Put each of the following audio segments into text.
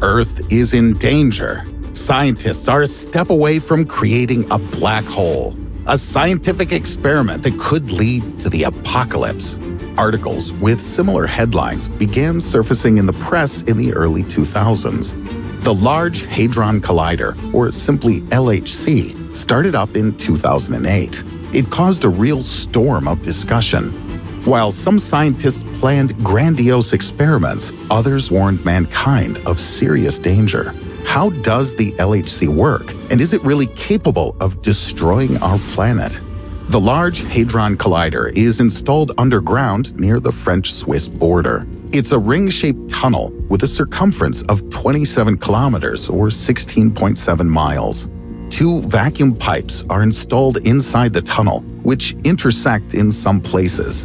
Earth is in danger. Scientists are a step away from creating a black hole, a scientific experiment that could lead to the apocalypse. Articles with similar headlines began surfacing in the press in the early 2000s. The Large Hadron Collider, or simply LHC, started up in 2008. It caused a real storm of discussion. While some scientists planned grandiose experiments, others warned mankind of serious danger. How does the LHC work, and is it really capable of destroying our planet? The Large Hadron Collider is installed underground near the French-Swiss border. It's a ring-shaped tunnel with a circumference of 27 kilometers or 16.7 miles. Two vacuum pipes are installed inside the tunnel, which intersect in some places.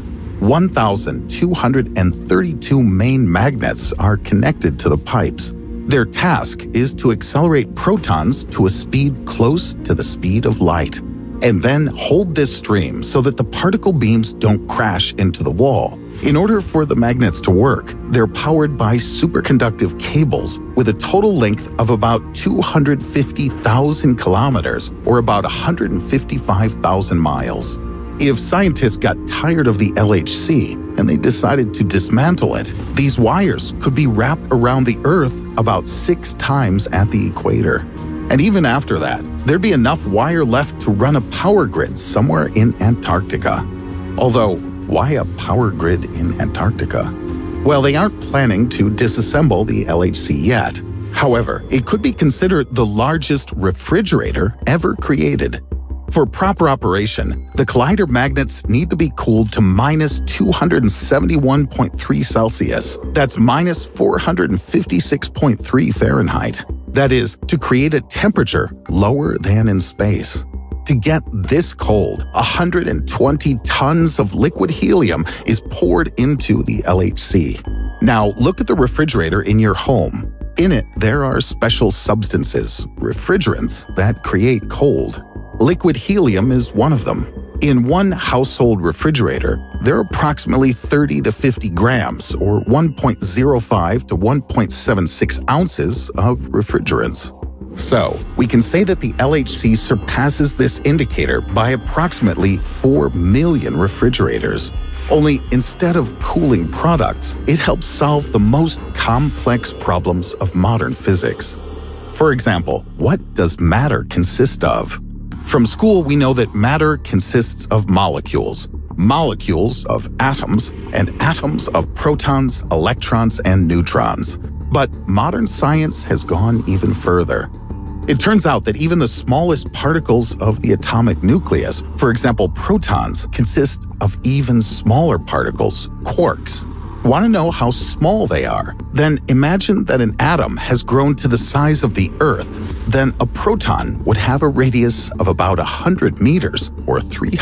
1,232 main magnets are connected to the pipes. Their task is to accelerate protons to a speed close to the speed of light, and then hold this stream so that the particle beams don't crash into the wall. In order for the magnets to work, they're powered by superconductive cables with a total length of about 250,000 kilometers, or about 155,000 miles. If scientists got tired of the LHC and they decided to dismantle it, these wires could be wrapped around the Earth about 6 times at the equator. And even after that, there'd be enough wire left to run a power grid somewhere in Antarctica. Although, why a power grid in Antarctica? Well, they aren't planning to disassemble the LHC yet. However, it could be considered the largest refrigerator ever created. For proper operation, the collider magnets need to be cooled to minus 271.3 Celsius. That's minus 456.3 Fahrenheit. That is, to create a temperature lower than in space. To get this cold, 120 tons of liquid helium is poured into the LHC. Now, look at the refrigerator in your home. In it, there are special substances, refrigerants, that create cold. Liquid helium is one of them. In one household refrigerator, there are approximately 30 to 50 grams, or 1.05 to 1.76 ounces of refrigerants. So, we can say that the LHC surpasses this indicator by approximately 4 million refrigerators. Only instead of cooling products, it helps solve the most complex problems of modern physics. For example, what does matter consist of? From school, we know that matter consists of molecules of atoms, and atoms of protons, electrons, and neutrons. But modern science has gone even further. It turns out that even the smallest particles of the atomic nucleus, for example protons, consist of even smaller particles, quarks. Want to know how small they are? Then imagine that an atom has grown to the size of the Earth. Then a proton would have a radius of about 100 meters, or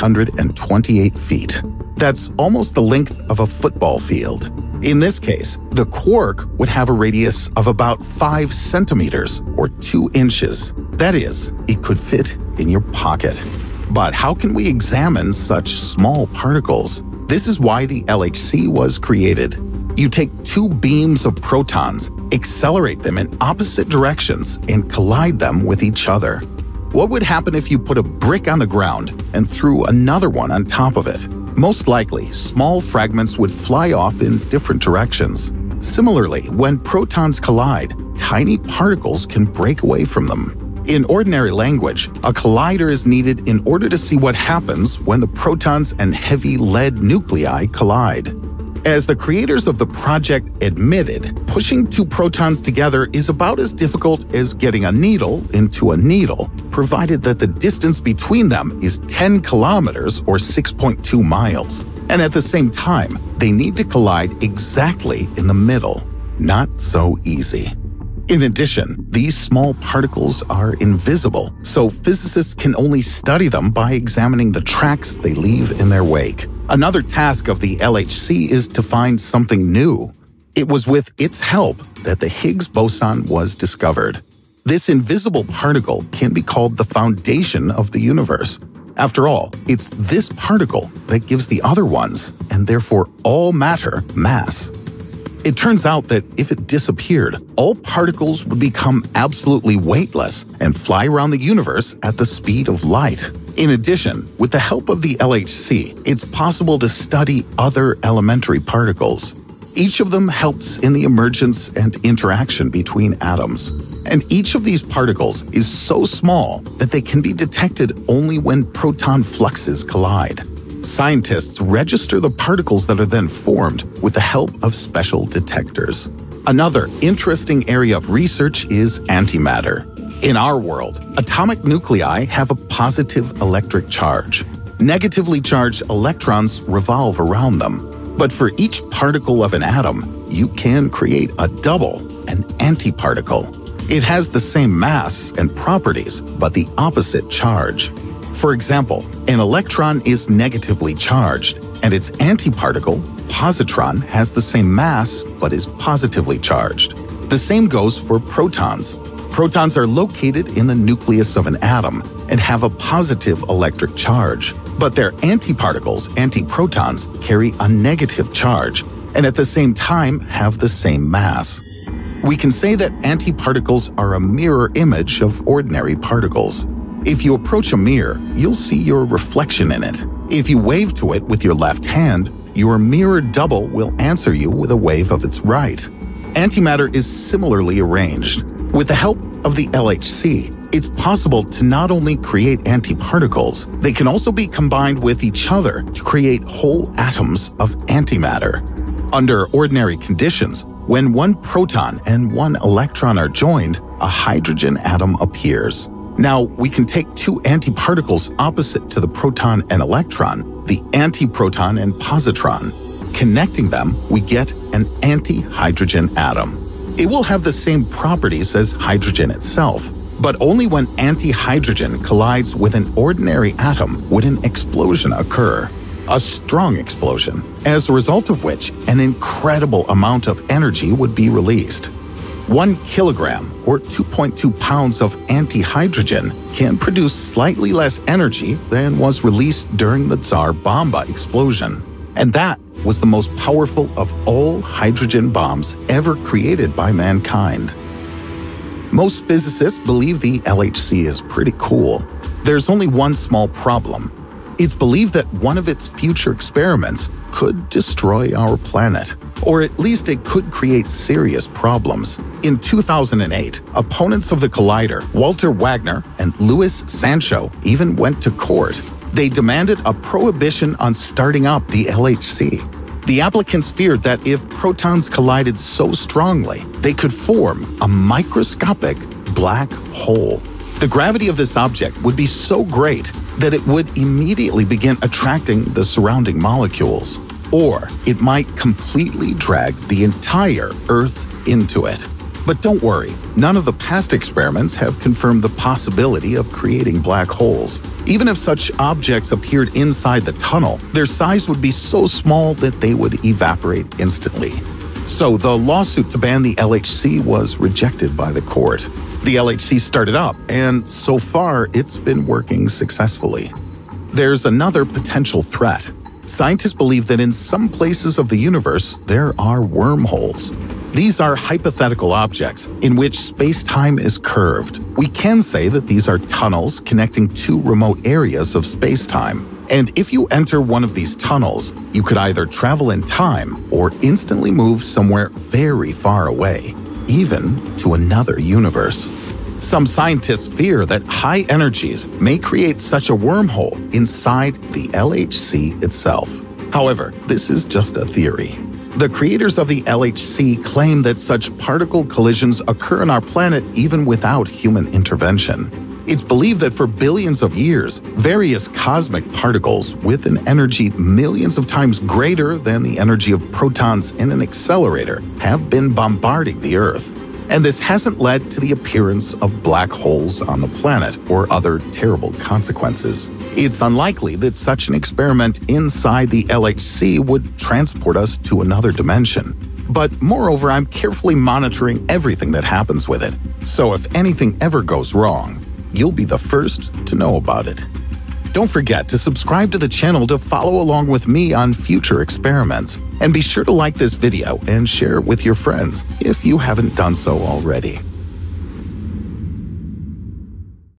328 feet. That's almost the length of a football field. In this case, the quark would have a radius of about 5 centimeters, or 2 inches. That is, it could fit in your pocket. But how can we examine such small particles? This is why the LHC was created. You take 2 beams of protons, accelerate them in opposite directions, and collide them with each other. What would happen if you put a brick on the ground and threw another one on top of it? Most likely, small fragments would fly off in different directions. Similarly, when protons collide, tiny particles can break away from them. In ordinary language, a collider is needed in order to see what happens when the protons and heavy lead nuclei collide. As the creators of the project admitted, pushing 2 protons together is about as difficult as getting a needle into a needle, provided that the distance between them is 10 kilometers or 6.2 miles. And at the same time, they need to collide exactly in the middle. Not so easy. In addition, these small particles are invisible, so physicists can only study them by examining the tracks they leave in their wake. Another task of the LHC is to find something new. It was with its help that the Higgs boson was discovered. This invisible particle can be called the foundation of the universe. After all, it's this particle that gives the other ones, and therefore all matter, mass. It turns out that if it disappeared, all particles would become absolutely weightless and fly around the universe at the speed of light. In addition, with the help of the LHC, it's possible to study other elementary particles. Each of them helps in the emergence and interaction between atoms. And each of these particles is so small that they can be detected only when proton fluxes collide. Scientists register the particles that are then formed with the help of special detectors. Another interesting area of research is antimatter. In our world, atomic nuclei have a positive electric charge. Negatively charged electrons revolve around them. But for each particle of an atom, you can create a double, an antiparticle. It has the same mass and properties, but the opposite charge. For example, an electron is negatively charged, and its antiparticle, positron, has the same mass but is positively charged. The same goes for protons. Protons are located in the nucleus of an atom and have a positive electric charge. But their antiparticles, antiprotons, carry a negative charge and at the same time have the same mass. We can say that antiparticles are a mirror image of ordinary particles. If you approach a mirror, you'll see your reflection in it. If you wave to it with your left hand, your mirror double will answer you with a wave of its right. Antimatter is similarly arranged. With the help of the LHC, it's possible to not only create antiparticles, they can also be combined with each other to create whole atoms of antimatter. Under ordinary conditions, when one proton and one electron are joined, a hydrogen atom appears. Now, we can take two antiparticles opposite to the proton and electron, the antiproton and positron. Connecting them, we get an antihydrogen atom. It will have the same properties as hydrogen itself, but only when antihydrogen collides with an ordinary atom would an explosion occur. A strong explosion, as a result of which an incredible amount of energy would be released. 1 kilogram, or 2.2 pounds of antihydrogen, can produce slightly less energy than was released during the Tsar Bomba explosion. And that was the most powerful of all hydrogen bombs ever created by mankind. Most physicists believe the LHC is pretty cool. There's only one small problem. It's believed that one of its future experiments could destroy our planet, or at least it could create serious problems. In 2008, opponents of the collider, Walter Wagner and Luis Sancho, even went to court. They demanded a prohibition on starting up the LHC. The applicants feared that if protons collided so strongly, they could form a microscopic black hole. The gravity of this object would be so great that it would immediately begin attracting the surrounding molecules, or it might completely drag the entire Earth into it. But don't worry, none of the past experiments have confirmed the possibility of creating black holes. Even if such objects appeared inside the tunnel, their size would be so small that they would evaporate instantly. So the lawsuit to ban the LHC was rejected by the court. The LHC started up, and so far it's been working successfully. There's another potential threat. Scientists believe that in some places of the universe there are wormholes. These are hypothetical objects in which space-time is curved. We can say that these are tunnels connecting two remote areas of space-time. And if you enter one of these tunnels, you could either travel in time or instantly move somewhere very far away, even to another universe. Some scientists fear that high energies may create such a wormhole inside the LHC itself. However, this is just a theory. The creators of the LHC claim that such particle collisions occur on our planet even without human intervention. It's believed that for billions of years, various cosmic particles with an energy millions of times greater than the energy of protons in an accelerator have been bombarding the Earth. And this hasn't led to the appearance of black holes on the planet or other terrible consequences. It's unlikely that such an experiment inside the LHC would transport us to another dimension. But moreover, I'm carefully monitoring everything that happens with it. So if anything ever goes wrong, you'll be the first to know about it. Don't forget to subscribe to the channel to follow along with me on future experiments. And be sure to like this video and share it with your friends if you haven't done so already.